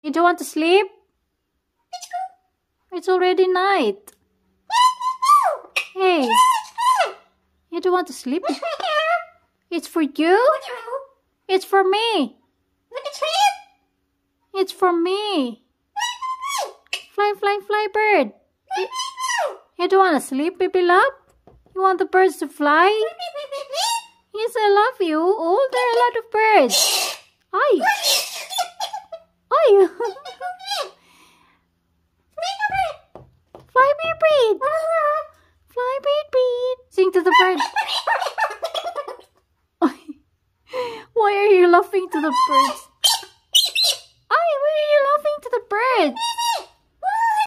You don't want to sleep? It's already night. Hey, you don't want to sleep? It's for you? It's for me. It's for me. Fly, fly, fly, bird. You don't want to sleep, baby love? You want the birds to fly? Yes, I love you. Oh, there are a lot of birds. Ay. Ay. Fly, bird, bird. Fly, bird, bird. Sing to the bird. Why are you laughing to the birds?